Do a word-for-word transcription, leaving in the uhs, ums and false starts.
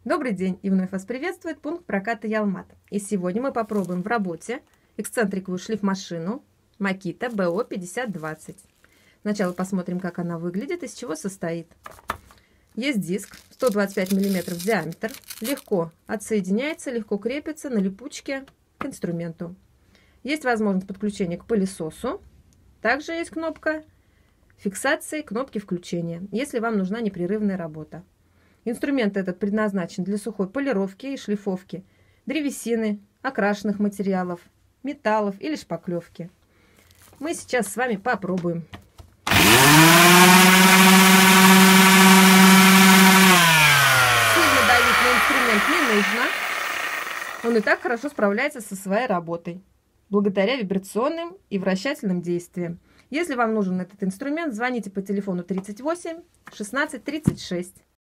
Добрый день, и вновь вас приветствует пункт проката Ялмат. И сегодня мы попробуем в работе эксцентриковую шлифмашину Makita би о пятьдесят двадцать. Сначала посмотрим, как она выглядит, из чего состоит. Есть диск сто двадцать пять миллиметров диаметр, легко отсоединяется, легко крепится на липучке к инструменту. Есть возможность подключения к пылесосу. Также есть кнопка фиксации, кнопки включения, если вам нужна непрерывная работа. Инструмент этот предназначен для сухой полировки и шлифовки древесины, окрашенных материалов, металлов или шпаклевки. Мы сейчас с вами попробуем. Сильно давить на инструмент не нужно. Он и так хорошо справляется со своей работой, благодаря вибрационным и вращательным действиям. Если вам нужен этот инструмент, звоните по телефону тридцать восемь шестнадцать тридцать шесть.